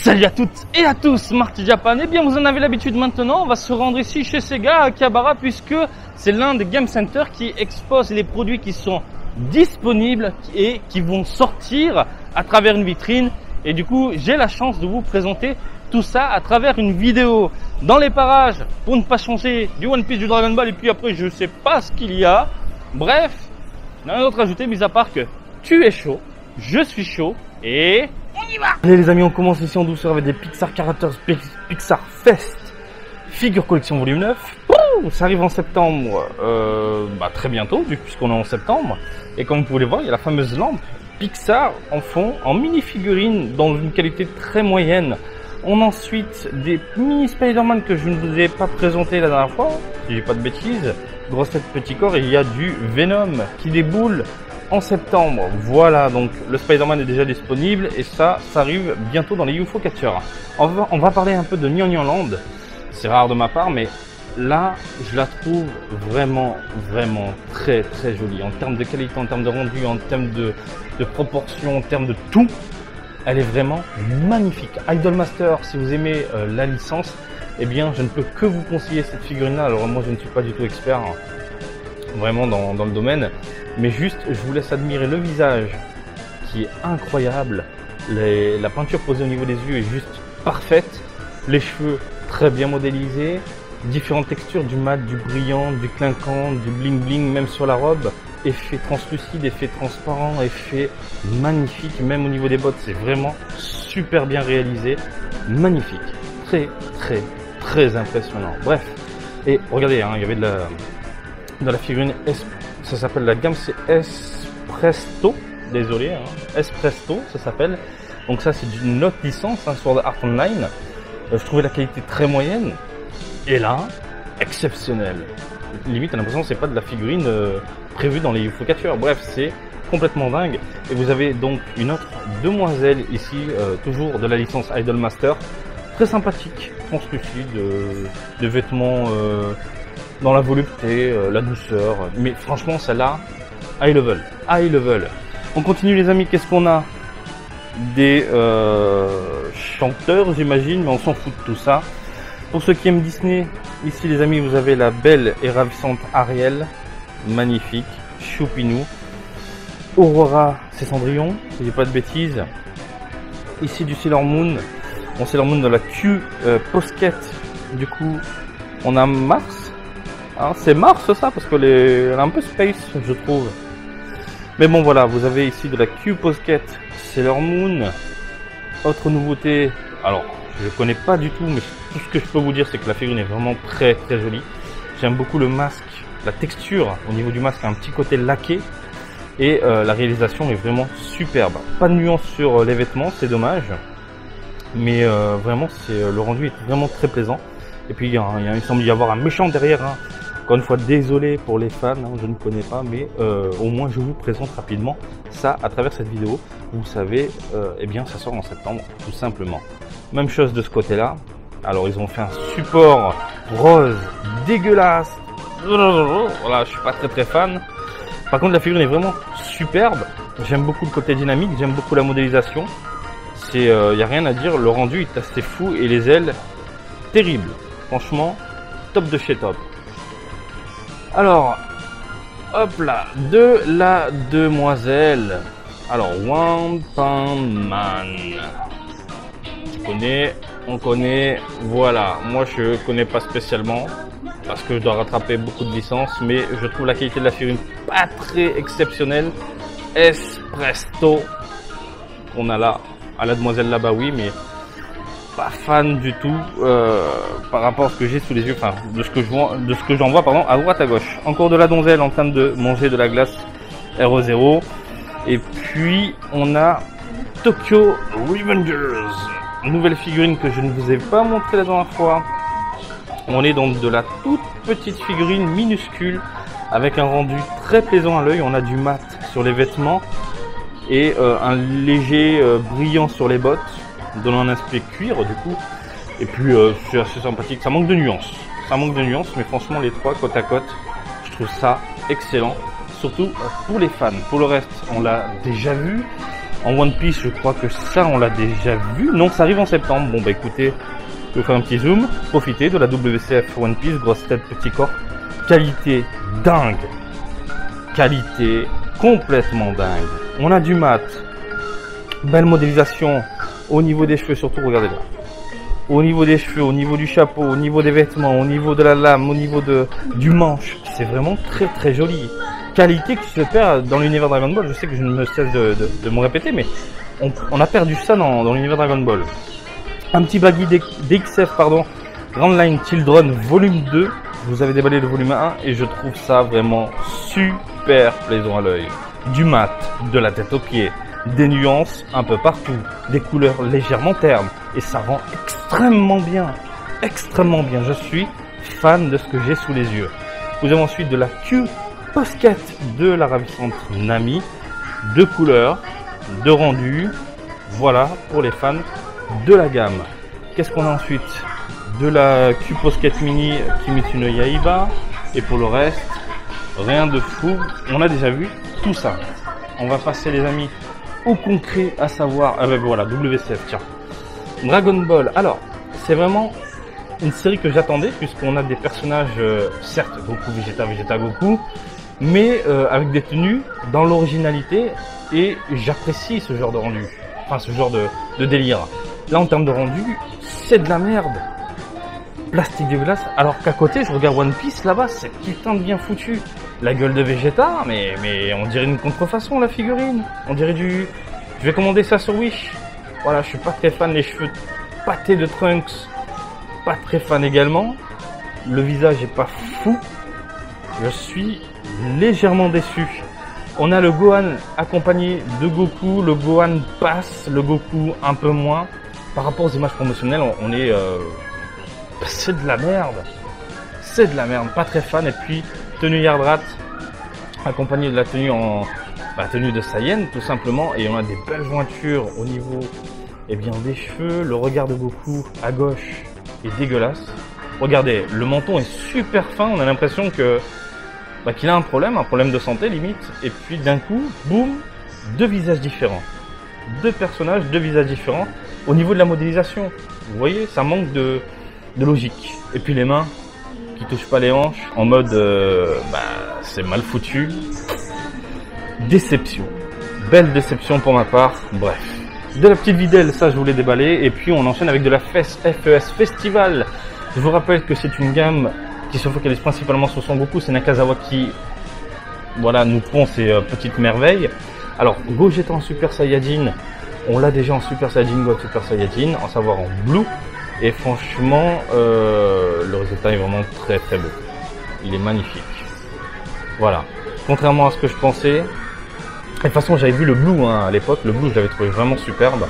Salut à toutes et à tous, Marty Japan. Eh bien, vous en avez l'habitude maintenant, on va se rendre ici chez Sega à Akihabara puisque c'est l'un des game centers qui expose les produits qui sont disponibles et qui vont sortir à travers une vitrine. Et du coup, j'ai la chance de vous présenter tout ça à travers une vidéo dans les parages pour ne pas changer du One Piece, du Dragon Ball et puis après je sais pas ce qu'il y a. Bref, rien d'autre à ajouter mis à part que tu es chaud, je suis chaud et on y va. Allez les amis, on commence ici en douceur avec des Pixar Characters Pixar Fest Figure Collection Volume 9. Ouh, ça arrive en septembre, très bientôt puisqu'on est en septembre. Et comme vous pouvez le voir, il y a la fameuse lampe Pixar en fond, en mini figurine dans une qualité très moyenne. On a ensuite des mini Spider-Man que je ne vous ai pas présenté la dernière fois, si j'ai pas de bêtises. Grosse tête, petit corps, et il y a du Venom qui déboule en septembre. Voilà, donc le Spider-Man est déjà disponible et ça arrive bientôt dans les UFO Catcher. On va parler un peu de Nyan Nyan Land. C'est rare de ma part, mais là, je la trouve vraiment très jolie. En termes de qualité, en termes de rendu, en termes de proportion, en termes de tout. Elle est vraiment magnifique. Idolmaster, si vous aimez la licence, eh bien, je ne peux que vous conseiller cette figurine-là. Alors moi, je ne suis pas du tout expert, vraiment dans le domaine. Mais juste, je vous laisse admirer le visage, qui est incroyable. La peinture posée au niveau des yeux est juste parfaite. Les cheveux, très bien modélisés. Différentes textures, du mat, du brillant, du clinquant, du bling bling, même sur la robe. Effet translucide, effet transparent, effet magnifique, même au niveau des bottes, c'est vraiment super bien réalisé, magnifique, très impressionnant. Bref, et regardez, il y avait de la figurine, ça s'appelle la gamme, c'est Espresto, désolé, Espresto, ça s'appelle. Donc ça, c'est d'une autre licence, Sword Art Online. Je trouvais la qualité très moyenne, et là, exceptionnelle. Limite, on a l'impression que c'est pas de la figurine prévue dans les UFO Catcher. Bref, c'est complètement dingue. Et vous avez donc une autre demoiselle ici, toujours de la licence Idolmaster. Très sympathique, translucide, de vêtements dans la volupté, la douceur. Mais franchement, celle-là, high level. On continue les amis, qu'est-ce qu'on a? Des chanteurs, j'imagine, mais on s'en fout de tout ça. Pour ceux qui aiment Disney, ici les amis, vous avez la belle et ravissante Ariel, magnifique, choupinou. Aurora, c'est Cendrillon, si je dis pas de bêtises. Ici du Sailor Moon, Sailor Moon de la Q Posket. Du coup, on a Mars. C'est Mars ça, parce qu'elle est un peu space, je trouve. Mais bon voilà, vous avez ici de la Q Posket Sailor Moon. Autre nouveauté, alors je connais pas du tout, mais tout ce que je peux vous dire, c'est que la figurine est vraiment très jolie. J'aime beaucoup le masque, la texture au niveau du masque a un petit côté laqué et la réalisation est vraiment superbe. Pas de nuance sur les vêtements, c'est dommage, mais vraiment le rendu est vraiment très plaisant. Et puis il semble y avoir un méchant derrière. Encore une fois, désolé pour les fans, je ne connais pas, mais au moins je vous présente rapidement ça à travers cette vidéo. Vous savez, eh bien ça sort en septembre, tout simplement. Même chose de ce côté-là. Alors ils ont fait un support rose dégueulasse. Voilà, je suis pas très fan. Par contre, la figurine est vraiment superbe. J'aime beaucoup le côté dynamique, j'aime beaucoup la modélisation. Y a rien à dire, le rendu est assez fou et les ailes terribles. Franchement, top de chez top. Alors, hop là, de la demoiselle. Alors, One Punch Man. On connaît, voilà. Moi, je connais pas spécialement parce que je dois rattraper beaucoup de licences, mais je trouve la qualité de la figurine pas très exceptionnelle. Espresto, on a là, à la demoiselle là-bas, oui, mais pas fan du tout par rapport à ce que j'ai sous les yeux, enfin de ce que j'en vois pardon, à droite à gauche. Encore de la donzelle en train de manger de la glace RE0. Et puis on a Tokyo Revengers, nouvelle figurine que je ne vous ai pas montré la dernière fois. On est dans de la toute petite figurine minuscule avec un rendu très plaisant à l'œil. On a du mat sur les vêtements et un léger brillant sur les bottes, donnant un aspect cuir du coup. Et puis c'est assez sympathique, ça manque de nuances. Mais franchement les trois côte à côte, je trouve ça excellent. Surtout pour les fans. Pour le reste, on l'a déjà vu. En One Piece, je crois que ça, on l'a déjà vu. Non, ça arrive en septembre. Bon, bah écoutez, je vais faire un petit zoom. Profitez de la WCF One Piece, grosse tête, petit corps. Qualité dingue. Qualité complètement dingue. On a du mat. Belle modélisation. Au niveau des cheveux, surtout, regardez là. Au niveau des cheveux, au niveau du chapeau, au niveau des vêtements, au niveau de la lame, au niveau du manche. C'est vraiment très très joli. Qualité qui se perd dans l'univers Dragon Ball. Je sais que je ne me cesse de me répéter, mais on a perdu ça dans l'univers Dragon Ball. Un petit baggy DXF, pardon. Grand Line Children volume 2. Vous avez déballé le volume 1 et je trouve ça vraiment super plaisant à l'œil. Du mat, de la tête aux pieds, des nuances un peu partout, des couleurs légèrement ternes et ça rend extrêmement bien. Extrêmement bien. Je suis fan de ce que j'ai sous les yeux. Vous avez ensuite de la Q Posket de la ravissante Nami, de couleurs, de rendu, voilà pour les fans de la gamme. Qu'est-ce qu'on a ensuite? De la Q Posket Mini Kimetsu no Yaiba, et pour le reste, rien de fou, on a déjà vu tout ça. On va passer les amis au concret, à savoir, ah ben voilà, WCF, tiens. Dragon Ball, alors, c'est vraiment une série que j'attendais, puisqu'on a des personnages, certes, Goku, Vegeta, Goku, mais avec des tenues dans l'originalité et j'apprécie ce genre de rendu, enfin ce genre de délire. Là en termes de rendu, c'est de la merde. Plastique dégueulasse, alors qu'à côté je regarde One Piece là-bas, c'est putain de bien foutu. La gueule de Vegeta, mais on dirait une contrefaçon la figurine. On dirait du... Je vais commander ça sur Wish. Voilà, je suis pas très fan, les cheveux pâtés de Trunks, pas très fan également. Le visage est pas fou. Je suis légèrement déçu. On a le Gohan accompagné de Goku, le Gohan passe, le Goku un peu moins. Par rapport aux images promotionnelles, on est... c'est de la merde. C'est de la merde, pas très fan. Et puis, tenue Yardrat, accompagnée de la tenue en... tenue de Saiyan, tout simplement. Et on a des belles jointures au niveau des cheveux. Le regard de Goku à gauche est dégueulasse. Regardez, le menton est super fin. On a l'impression que... qu'il a un problème de santé limite, et puis d'un coup, boum, deux visages différents. Deux personnages, deux visages différents. Au niveau de la modélisation, vous voyez, ça manque de logique. Et puis les mains qui touchent pas les hanches, en mode, c'est mal foutu. Déception. Belle déception pour ma part, bref. De la petite videlle, ça je voulais déballer, et puis on enchaîne avec de la FES Festival. Je vous rappelle que c'est une gamme qui se focalise principalement sur Son Goku, c'est Nakazawa qui nous pond ces petites merveilles. Alors Gogeta en Super Saiyajin, on l'a déjà en Super Saiyajin God, Super Saiyajin, en savoir en Blue, et franchement le résultat est vraiment très très beau. Il est magnifique. Voilà, contrairement à ce que je pensais. De toute façon j'avais vu le Blue à l'époque, le Blue je l'avais trouvé vraiment superbe.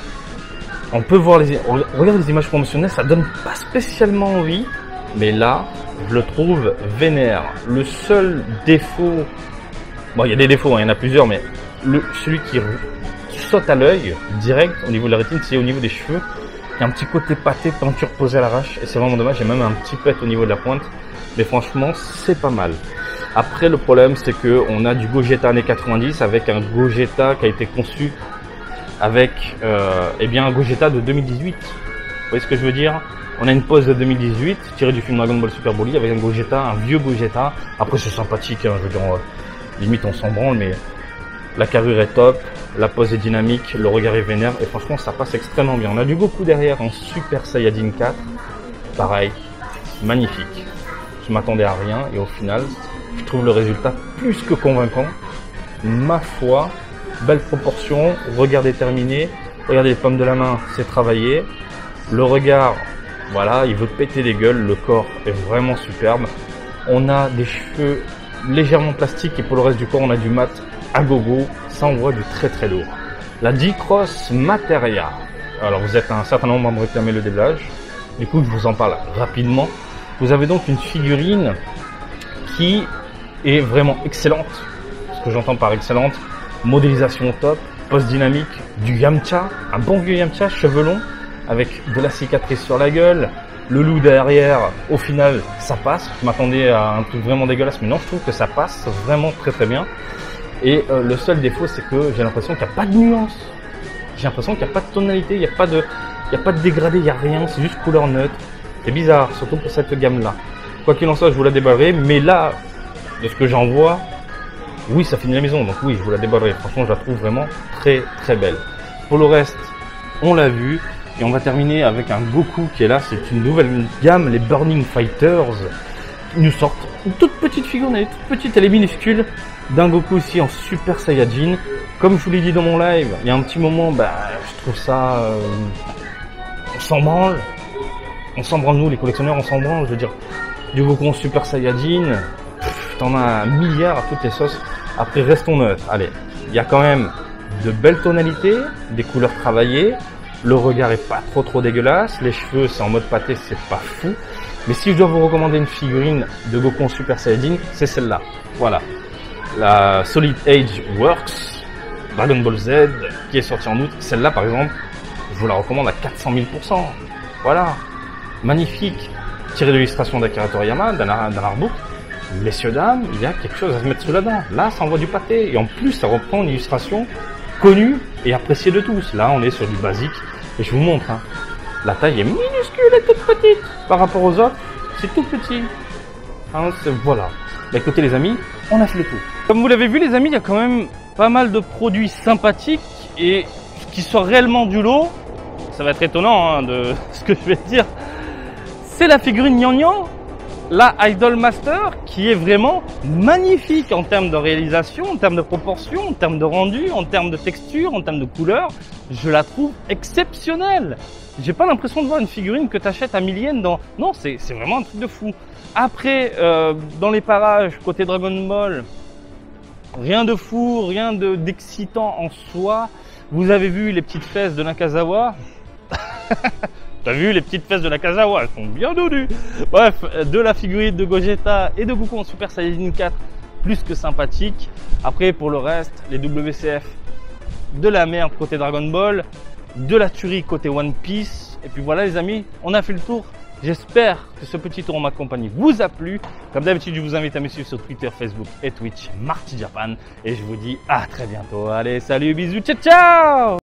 On peut voir regardez les images promotionnelles, ça donne pas spécialement envie. Mais là, je le trouve vénère. Le seul défaut... Bon, il y a des défauts, il y en a plusieurs, mais celui qui saute à l'œil, direct, au niveau de la rétine, c'est au niveau des cheveux. Il y a un petit côté pâté, peinture posée à l'arrache, et c'est vraiment dommage. Il y a même un petit pet au niveau de la pointe. Mais franchement, c'est pas mal. Après, le problème, c'est qu'on a du Gogeta années 90, avec un Gogeta qui a été conçu avec un Gogeta de 2018. Vous voyez ce que je veux dire? On a une pose de 2018, tirée du film Dragon Ball Super Broly, avec un Gogeta, un vieux Gogeta. Après, c'est sympathique, je veux dire, limite on s'en branle, mais la carrure est top, la pose est dynamique, le regard est vénère, et franchement, ça passe extrêmement bien. On a du Goku derrière en Super Saiyajin 4, pareil, magnifique. Je m'attendais à rien, et au final, je trouve le résultat plus que convaincant. Ma foi, belle proportion, regard déterminé, regardez les pommes de la main, c'est travaillé. Le regard... Voilà, il veut péter des gueules, le corps est vraiment superbe. On a des cheveux légèrement plastiques et pour le reste du corps, on a du mat à gogo. Ça, on voit du très très lourd. La D-Cross Materia. Alors, vous êtes un certain nombre à me réclamer le déblage. Du coup, je vous en parle rapidement. Vous avez donc une figurine qui est vraiment excellente. Ce que j'entends par excellente, modélisation top, pose dynamique, du Yamcha, un bon vieux Yamcha, cheveux longs, avec de la cicatrice sur la gueule, le loup derrière, au final ça passe. Je m'attendais à un truc vraiment dégueulasse, mais non, je trouve que ça passe vraiment très très bien. Et le seul défaut, c'est que j'ai l'impression qu'il n'y a pas de nuance. J'ai l'impression qu'il n'y a pas de tonalité, il n'y a pas de dégradé, il n'y a rien, c'est juste couleur neutre. C'est bizarre, surtout pour cette gamme-là. Quoi qu'il en soit, je vous la déballerai, mais là, de ce que j'en vois, oui, ça finit la maison, donc oui, je vous la déballerai. Franchement, je la trouve vraiment très très belle. Pour le reste, on l'a vu, et on va terminer avec un Goku qui est là. C'est une nouvelle gamme, les Burning Fighters. Ils nous sortent une toute petite figurine, elle est toute petite, elle est minuscule, d'un Goku aussi en Super Saiyajin. Comme je vous l'ai dit dans mon live, il y a un petit moment, je trouve ça... on s'en branle. On s'en branle, nous, les collectionneurs, on s'en branle. Je veux dire, du Goku en Super Saiyajin, t'en as un milliard à toutes les sauces. Après, restons neutres. Allez, il y a quand même de belles tonalités, des couleurs travaillées. Le regard est pas trop dégueulasse. Les cheveux, c'est en mode pâté, c'est pas fou. Mais si je dois vous recommander une figurine de Goku en Super Saiyajin, c'est celle-là. Voilà. La Solid Age Works Dragon Ball Z qui est sortie en août. Celle-là, par exemple, je vous la recommande à 400 000%. Voilà. Magnifique. Tiré de l'illustration d'Akira Toriyama, d'un artbook. Messieurs, dames, il y a quelque chose à se mettre sous la dent. Là, ça envoie du pâté. Et en plus, ça reprend une illustration connue et appréciée de tous. Là, on est sur du basique. Et je vous montre. Hein. La taille est minuscule et toute petite. Par rapport aux autres, c'est tout petit. Hein, voilà. Écoutez les amis, on a fait le tour. Comme vous l'avez vu les amis, il y a quand même pas mal de produits sympathiques. Et ce qui sort réellement du lot, ça va être étonnant hein, de ce que je vais dire, c'est la figurine Gnangnan, la Idol Master, qui est vraiment magnifique en termes de réalisation, en termes de proportion, en termes de rendu, en termes de texture, en termes de couleur. Je la trouve exceptionnelle. J'ai pas l'impression de voir une figurine que tu achètes à 1000 yens dans... Non, c'est vraiment un truc de fou. Après, dans les parages, côté Dragon Ball, rien de fou, rien d'excitant en soi. Vous avez vu les petites fesses de Nakazawa. T'as vu les petites fesses de Nakazawa, elles sont bien dodues. Bref, de la figurine de Gogeta et de Goku en Super Saiyajin 4, plus que sympathique. Après, pour le reste, les WCF de la merde côté Dragon Ball, de la tuerie côté One Piece. Et puis voilà les amis, on a fait le tour. J'espère que ce petit tour en ma compagnie vous a plu. Comme d'habitude, je vous invite à me suivre sur Twitter, Facebook et Twitch, Marty Japan. Et je vous dis à très bientôt. Allez, salut, bisous, ciao, ciao!